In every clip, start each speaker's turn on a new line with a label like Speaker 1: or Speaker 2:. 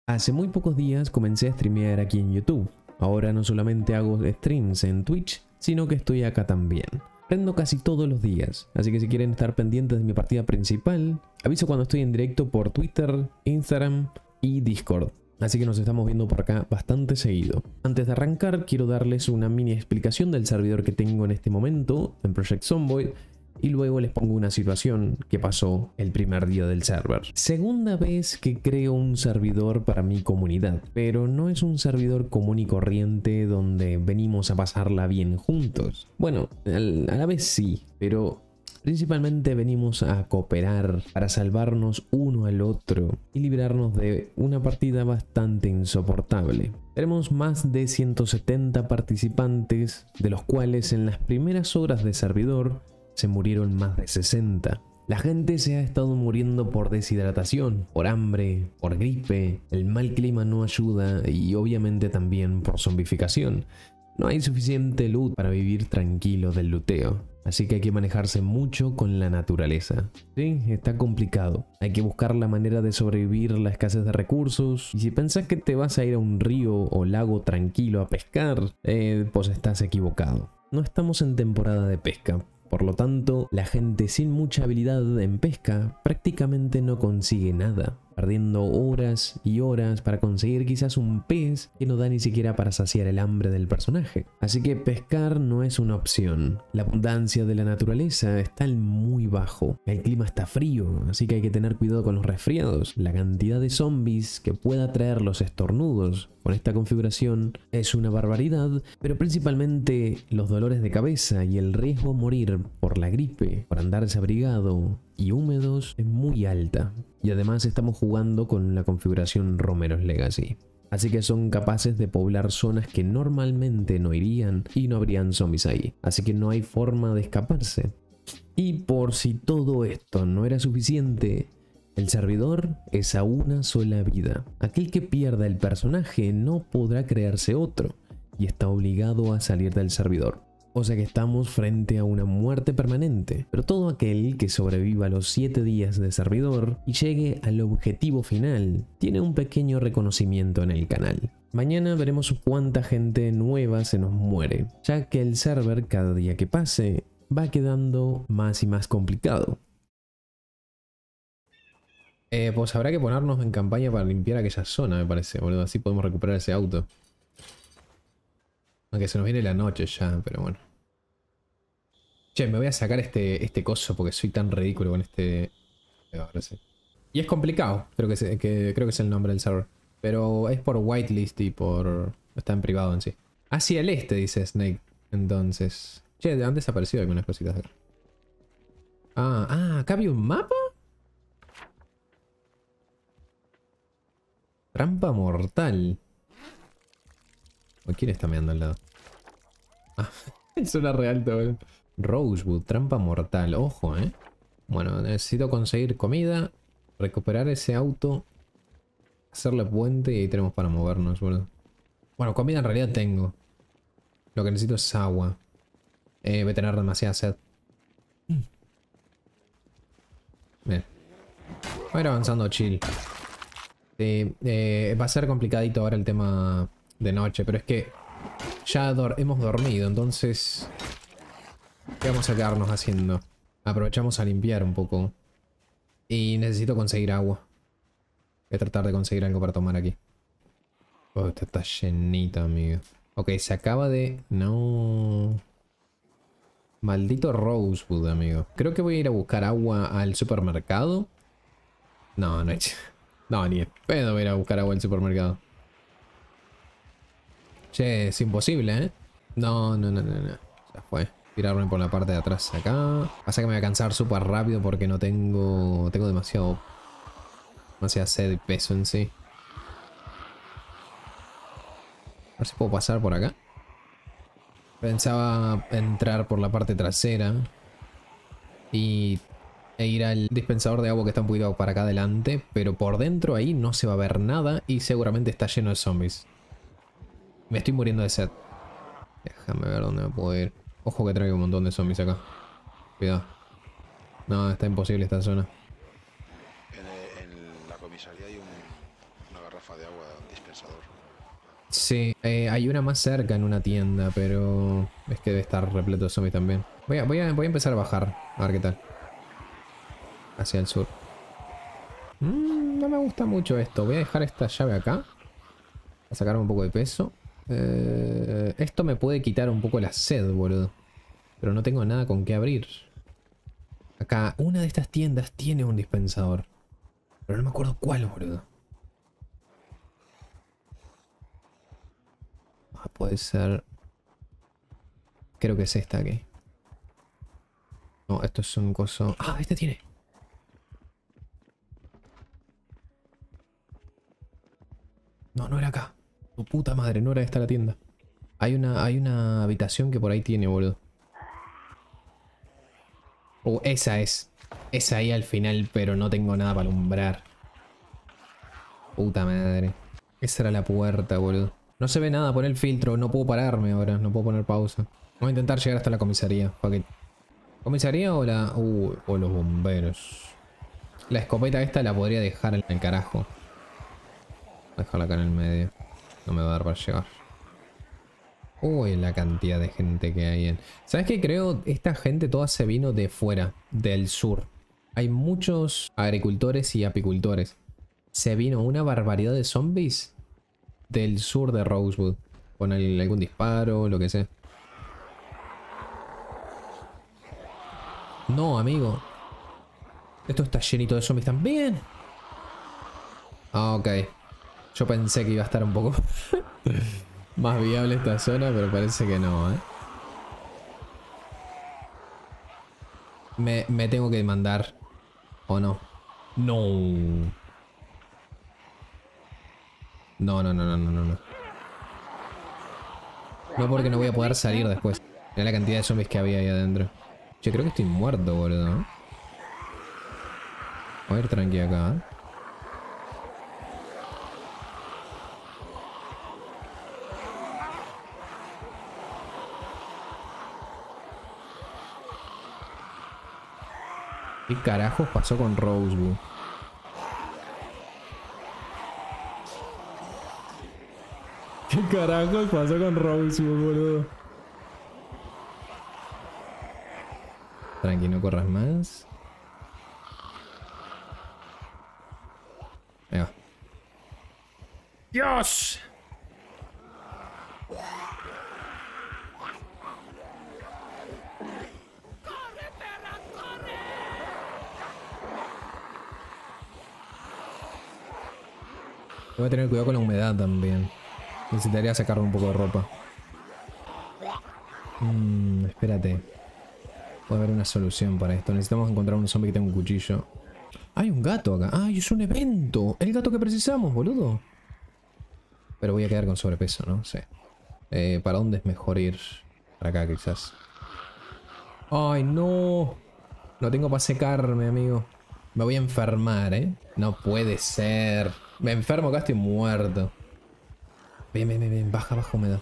Speaker 1: Hace muy pocos días comencé a streamear aquí en YouTube. Ahora no solamente hago streams en Twitch, sino que estoy acá también. Prendo casi todos los días, así que si quieren estar pendientes de mi partida principal, aviso cuando estoy en directo por Twitter, Instagram y Discord. Así que nos estamos viendo por acá bastante seguido. Antes de arrancar, quiero darles una mini explicación del servidor que tengo en este momento en Project Zomboid. Y luego les pongo una situación que pasó el primer día del server. Segunda vez que creo un servidor para mi comunidad, pero no es un servidor común y corriente donde venimos a pasarla bien juntos. Bueno, a la vez sí, pero principalmente venimos a cooperar para salvarnos uno al otro y librarnos de una partida bastante insoportable. Tenemos más de 170 participantes, de los cuales en las primeras horas de servidor se murieron más de 60. La gente se ha estado muriendo por deshidratación, por hambre, por gripe, el mal clima no ayuda y obviamente también por zombificación. No hay suficiente loot para vivir tranquilo del luteo, así que hay que manejarse mucho con la naturaleza. Sí, está complicado. Hay que buscar la manera de sobrevivir a la escasez de recursos. Y si pensás que te vas a ir a un río o lago tranquilo a pescar, pues estás equivocado. No estamos en temporada de pesca. Por lo tanto, la gente sin mucha habilidad en pesca prácticamente no consigue nada, perdiendo horas y horas para conseguir quizás un pez que no da ni siquiera para saciar el hambre del personaje. Así que pescar no es una opción. La abundancia de la naturaleza está en muy bajo. El clima está frío, así que hay que tener cuidado con los resfriados. La cantidad de zombies que pueda traer los estornudos con esta configuración es una barbaridad, pero principalmente los dolores de cabeza y el riesgo a morir por la gripe, por andar desabrigado y húmedos es muy alta. Y además estamos jugando con la configuración Romero's Legacy. Así que son capaces de poblar zonas que normalmente no irían y no habrían zombies ahí. Así que no hay forma de escaparse. Y por si todo esto no era suficiente, el servidor es a una sola vida. Aquel que pierda el personaje no podrá crearse otro y está obligado a salir del servidor. O sea que estamos frente a una muerte permanente. Pero todo aquel que sobreviva los 7 días de servidor y llegue al objetivo final tiene un pequeño reconocimiento en el canal. Mañana veremos cuánta gente nueva se nos muere, ya que el server cada día que pase va quedando más y más complicado. Pues habrá que ponernos en campaña para limpiar aquella zona, me parece, boludo. Así podemos recuperar ese auto. Aunque se nos viene la noche ya, pero bueno. Che, me voy a sacar este coso porque soy tan ridículo con este... Ahora sí. Y es complicado, creo que es el nombre del server. Pero es por whitelist y por... Está en privado en sí. Hacia el este, dice Snake. Entonces... Che, han desaparecido algunas cositas. ¿Acá había un mapa? Trampa mortal. ¿Quién está meando al lado? Es una real todo. Rosewood, trampa mortal. Ojo, Bueno, necesito conseguir comida, recuperar ese auto, hacerle puente y ahí tenemos para movernos, boludo. Bueno, comida en realidad tengo. Lo que necesito es agua. Voy a tener demasiada sed. Bien. Voy a ir avanzando chill. Va a ser complicadito ahora el tema de noche, pero es que ya hemos dormido, entonces... ¿Qué vamos a quedarnos haciendo? Aprovechamos a limpiar un poco. Y necesito conseguir agua. Voy a tratar de conseguir algo para tomar aquí. Oh, esta está llenita, amigo. Ok, se acaba de... No... Maldito Rosewood, amigo. Creo que voy a ir a buscar agua al supermercado. No, no he hecho... No, ni de pedo voy a ir a buscar agua al supermercado. Che, es imposible, No. Ya fue. Tirarme por la parte de atrás acá. Pasa que me voy a cansar súper rápido porque no tengo... Tengo demasiada sed y peso en sí. A ver si puedo pasar por acá. Pensaba entrar por la parte trasera e ir al dispensador de agua que está un poquito para acá adelante, pero por dentro ahí no se va a ver nada y seguramente está lleno de zombies. Me estoy muriendo de sed. Déjame ver dónde me puedo ir. Ojo que traigo un montón de zombies acá. Cuidado. No, está imposible esta zona.
Speaker 2: En la comisaría hay una garrafa de agua dispensador.
Speaker 1: Sí, hay una más cerca en una tienda, pero es que debe estar repleto de zombies también. Voy a empezar a bajar, a ver qué tal. Hacia el sur. No me gusta mucho esto. Voy a dejar esta llave acá. A sacar un poco de peso. Esto me puede quitar un poco la sed, boludo. Pero no tengo nada con qué abrir. Acá, una de estas tiendas tiene un dispensador. Pero no me acuerdo cuál, boludo. Ah, puede ser... Creo que es esta aquí. No, esto es un coso... Ah, este tiene. No, no era acá. Tu puta madre, no era esta la tienda. Hay una habitación que por ahí tiene, boludo. Esa es. Esa ahí al final, pero no tengo nada para alumbrar. Puta madre. Esa era la puerta, boludo. No se ve nada, pon el filtro. No puedo pararme ahora, no puedo poner pausa. Voy a intentar llegar hasta la comisaría. Fuck it. ¿Comisaría o la...? O los bomberos. La escopeta esta la podría dejar en el carajo. Voy a dejarla acá en el medio. No me va a dar para llegar. Uy, la cantidad de gente que hay en... ¿Sabes qué? Creo esta gente toda se vino de fuera, del sur. Hay muchos agricultores y apicultores. Se vino una barbaridad de zombies del sur de Rosewood. Con algún disparo, lo que sea. No, amigo. Esto está llenito de zombies también. Ah, ok. Yo pensé que iba a estar un poco más viable esta zona, pero parece que no, ¿eh? Me tengo que mandar. ¿O no? No. No, no, no, no, no, no. No, porque no voy a poder salir después. Mira la cantidad de zombies que había ahí adentro. Che, creo que estoy muerto, boludo. Voy a ir tranqui acá, ¿eh? ¿Qué carajos pasó con Rosewood? ¿Qué carajos pasó con Rosewood, boludo? Tranqui, no corras más. Ahí va. ¡Dios! Voy a tener cuidado con la humedad también. Necesitaría sacarle un poco de ropa. Espérate. Puede haber una solución para esto. Necesitamos encontrar un zombie que tenga un cuchillo. Hay un gato acá. ¡Ay, es un evento! El gato que precisamos, boludo. Pero voy a quedar con sobrepeso, ¿no? Sí. ¿Para dónde es mejor ir? Para acá, quizás. ¡Ay, no! No tengo para secarme, amigo. Me voy a enfermar, ¿eh? No puede ser. Me enfermo acá, estoy muerto. Bien, bien, bien, bien. Baja, baja humedad.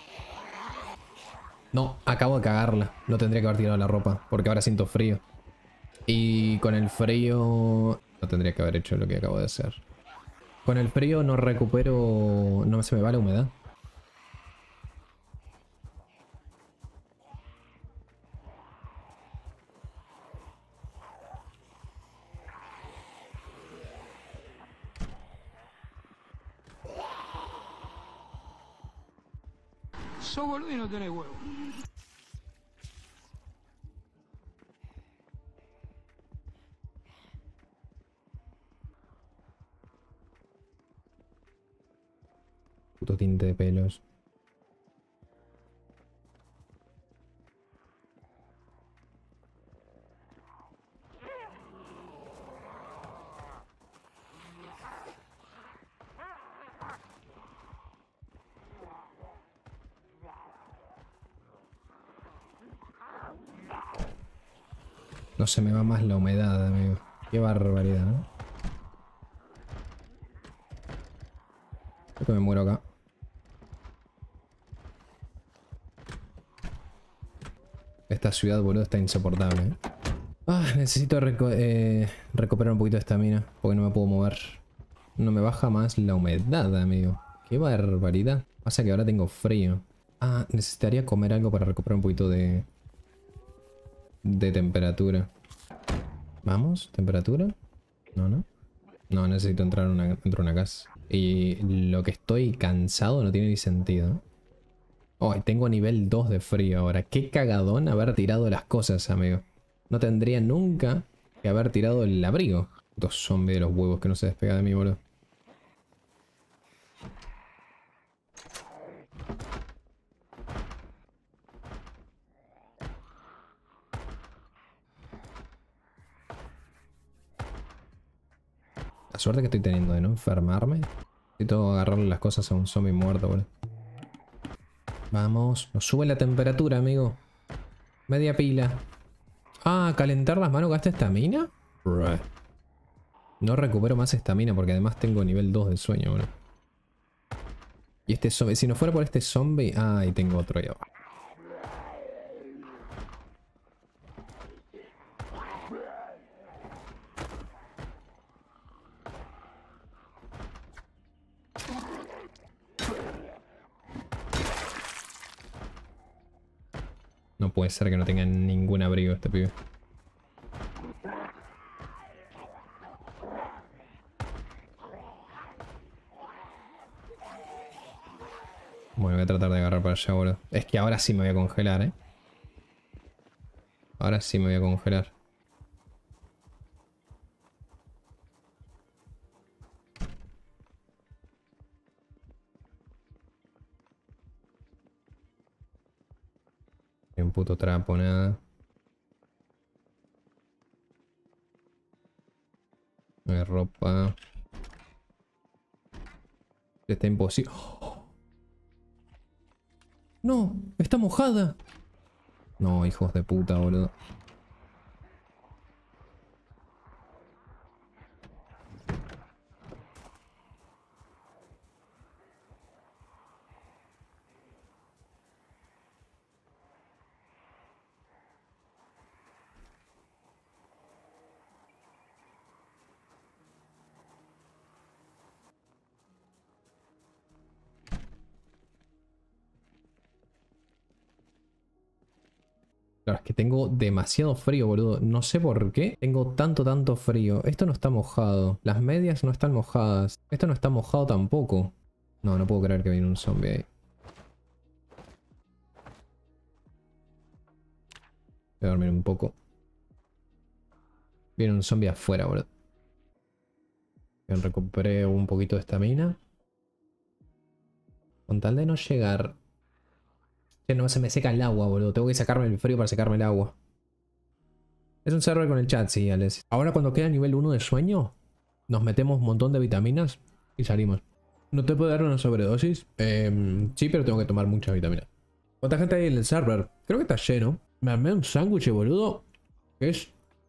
Speaker 1: No, acabo de cagarla. No tendría que haber tirado la ropa, porque ahora siento frío. Y con el frío... No tendría que haber hecho lo que acabo de hacer. Con el frío no recupero... No se me va la humedad.
Speaker 3: Sos boludo y no tenés huevo.
Speaker 1: Puto tinte de pelos. No se me va más la humedad, amigo. Qué barbaridad, ¿no? Creo que me muero acá. Esta ciudad, boludo, está insoportable, ¿eh? Ah, necesito recuperar un poquito de estamina, porque no me puedo mover. no me baja más la humedad, amigo. Qué barbaridad. Pasa que ahora tengo frío. Ah, necesitaría comer algo para recuperar un poquito de temperatura. Vamos, temperatura. No, no. No, necesito entrar dentro de una casa. Y lo que estoy cansado no tiene ni sentido. Oh, tengo nivel 2 de frío ahora. Qué cagadón haber tirado las cosas, amigo. No tendría nunca que haber tirado el abrigo. Dos zombies de los huevos que no se despega de mí, boludo. La suerte que estoy teniendo de no enfermarme. Necesito agarrarle las cosas a un zombie muerto, boludo. Vamos. Nos sube la temperatura, amigo. Media pila. Ah, calentar las manos gasta estamina. No recupero más estamina porque además tengo nivel 2 de sueño, boludo. Y este zombie, si no fuera por este zombie... Ah, y tengo otro ahí abajo. No puede ser que no tenga ningún abrigo este pibe. Bueno, voy a tratar de agarrar para allá, boludo. Es que ahora sí me voy a congelar, ¿eh? Ahora sí me voy a congelar. Ni un puto trapo, nada. No hay ropa. Está imposible. ¡Oh! No, está mojada. No, hijos de puta, boludo. Claro, es que tengo demasiado frío, boludo. No sé por qué tengo tanto frío. Esto no está mojado. Las medias no están mojadas. Esto no está mojado tampoco. No, no puedo creer que viene un zombie ahí. Voy a dormir un poco. Viene un zombie afuera, boludo. Bien, recuperé un poquito de estamina. Con tal de no llegar... No se me seca el agua, boludo. Tengo que sacarme el frío para secarme el agua. Es un server con el chat, sí, Alex. Ahora cuando queda nivel 1 de sueño, nos metemos un montón de vitaminas y salimos. ¿No te puedo dar una sobredosis? Sí, pero tengo que tomar muchas vitaminas. ¿Cuánta gente hay en el server? Creo que está lleno. Me armé un sándwich, boludo. Es...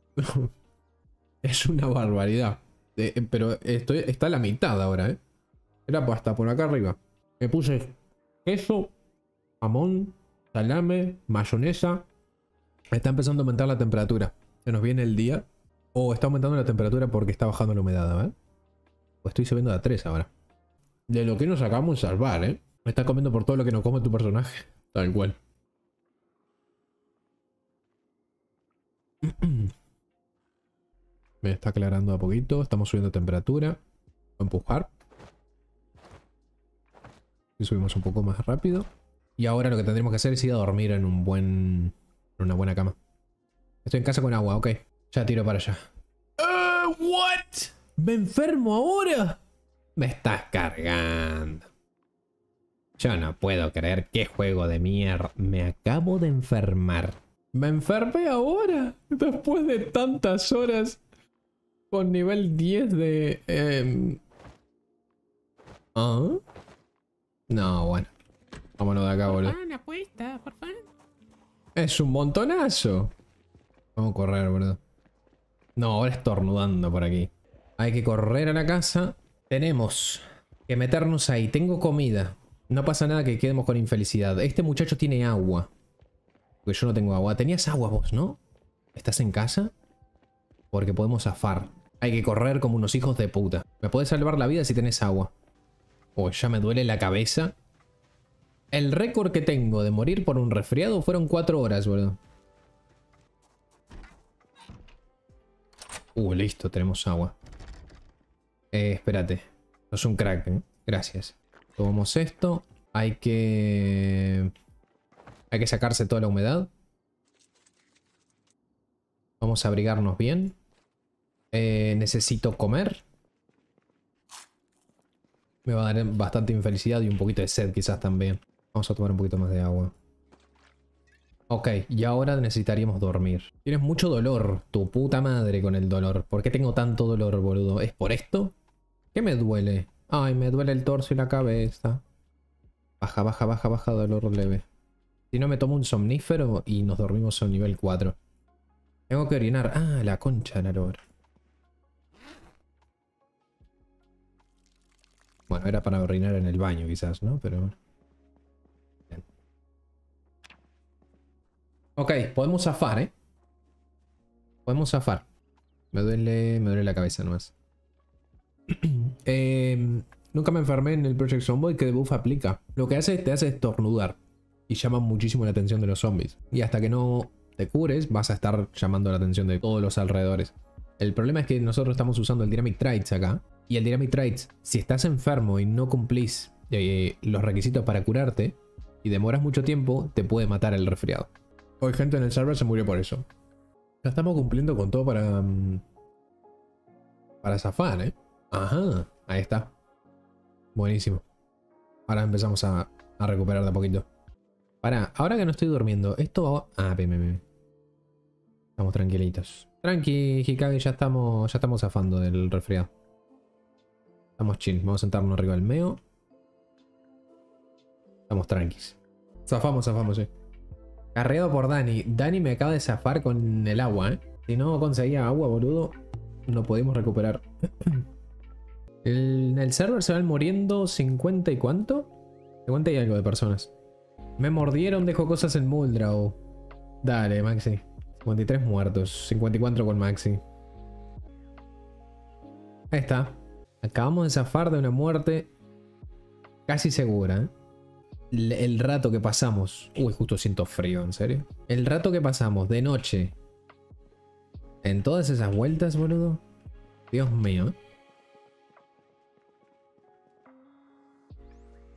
Speaker 1: es una barbaridad. Pero está a la mitad ahora, ¿eh? Era hasta por acá arriba. Me puse queso, jamón, salame, mayonesa. Está empezando a aumentar la temperatura. Se nos viene el día. O está aumentando la temperatura porque está bajando la humedad, ¿eh? Pues estoy subiendo a 3 ahora. De lo que nos acabamos de salvar, ¿eh? Me está comiendo por todo lo que no come tu personaje. Tal cual. Me está aclarando a poquito. Estamos subiendo temperatura. Voy a empujar. Y subimos un poco más rápido. Y ahora lo que tendremos que hacer es ir a dormir en en una buena cama. Estoy en casa con agua, ok. Ya tiro para allá. ¿What? ¿Me enfermo ahora? Me estás cargando. Yo no puedo creer qué juego de mierda. Me acabo de enfermar. ¿Me enfermé ahora? Después de tantas horas con nivel 10 de... ¿Ah? No, bueno. Vámonos de acá, boludo.
Speaker 2: Una apuesta, por favor.
Speaker 1: Es un montonazo. Vamos a correr, boludo. No, ahora estornudando por aquí. Hay que correr a la casa. Tenemos que meternos ahí. Tengo comida. No pasa nada que quedemos con infelicidad. Este muchacho tiene agua. Porque yo no tengo agua. Tenías agua vos, ¿no? ¿Estás en casa? Porque podemos zafar. Hay que correr como unos hijos de puta. Me puedes salvar la vida si tenés agua. Oh, ya me duele la cabeza. El récord que tengo de morir por un resfriado fueron 4 horas, boludo. Listo, tenemos agua. Espérate. Sos un crack, ¿eh? Gracias. Tomamos esto. Hay que sacarse toda la humedad. Vamos a abrigarnos bien. Necesito comer. Me va a dar bastante infelicidad y un poquito de sed quizás también. Vamos a tomar un poquito más de agua. Ok, y ahora necesitaríamos dormir. Tienes mucho dolor, tu puta madre con el dolor. ¿Por qué tengo tanto dolor, boludo? ¿Es por esto? ¿Qué me duele? Ay, me duele el torso y la cabeza. Baja, baja, baja, baja, dolor leve. Si no me tomo un somnífero y nos dormimos a un nivel 4. Tengo que orinar. Ah, la concha de la lora. Bueno, era para orinar en el baño quizás, ¿no? Pero... bien. Ok, podemos zafar, ¿eh? Podemos zafar. Me duele la cabeza nomás. Nunca me enfermé en el Project Zomboid. ¿Qué debuff aplica? Lo que hace te hace estornudar. Y llama muchísimo la atención de los zombies. Y hasta que no te cures, vas a estar llamando la atención de todos los alrededores. El problema es que nosotros estamos usando el Dynamic Traits acá. Y el Dynamic Traits, si estás enfermo y no cumplís los requisitos para curarte, y demoras mucho tiempo, te puede matar el resfriado. Hoy gente en el server se murió por eso. Ya estamos cumpliendo con todo para zafar, ¿eh? Ajá, ahí está. Buenísimo. Ahora empezamos a recuperar de a poquito. Ahora que no estoy durmiendo, esto... Ah, bien. Estamos tranquilitos. Tranqui, Hikage, ya estamos zafando del resfriado. Estamos chill. Vamos a sentarnos arriba del meo. Estamos tranquis. Zafamos, sí. Carreado por Dani. Dani me acaba de zafar con el agua, ¿eh? Si no conseguía agua, boludo, no podemos recuperar. En el server se van muriendo 50 y cuánto. 50 y algo de personas. Me mordieron, dejó cosas en Muldrau. Dale, Maxi. 53 muertos. 54 con Maxi. Ahí está. Acabamos de zafar de una muerte casi segura, ¿eh? El rato que pasamos... Uy, justo siento frío, ¿en serio? El rato que pasamos de noche en todas esas vueltas, boludo. Dios mío, ¿eh?